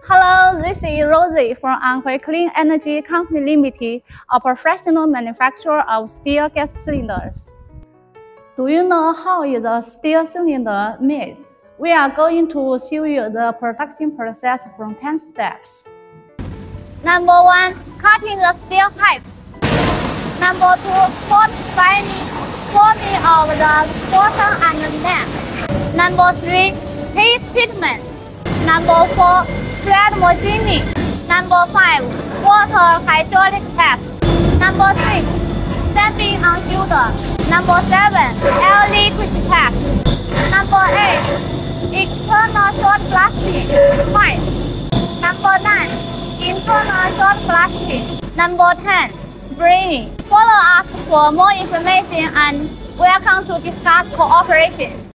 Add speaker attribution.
Speaker 1: Hello, this is Rosie from Anhui Clean Energy Company Limited, a professional manufacturer of steel gas cylinders. Do you know how is a steel cylinder made? We are going to show you the production process from 10 steps. Number 1. Cutting the steel pipes. Number 2. Forming of the bottom and the neck. Number 3. Heat treatment. Number 4. Thread machining. Number 5. Water hydraulic test. Number 6. Stamping on shoulder. Number 7. Air liquid test. Number 8. External short plastic pipe. Number 9. Internal short plastic. Number 10. Spring. Follow us for more information and welcome to discuss cooperation.